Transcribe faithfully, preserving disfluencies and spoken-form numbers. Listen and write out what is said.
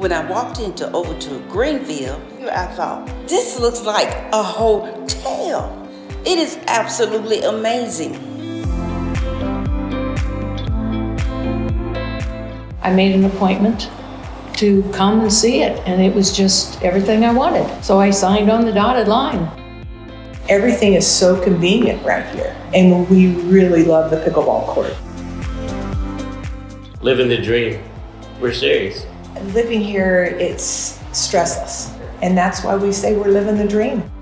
When I walked into Overture Greenville, I thought, this looks like a hotel. It is absolutely amazing. I made an appointment to come and see it, and it was just everything I wanted. So I signed on the dotted line. Everything is so convenient right here, and we really love the pickleball court. Living the dream. We're serious. Living here, it's stressless, and that's why we say we're living the dream.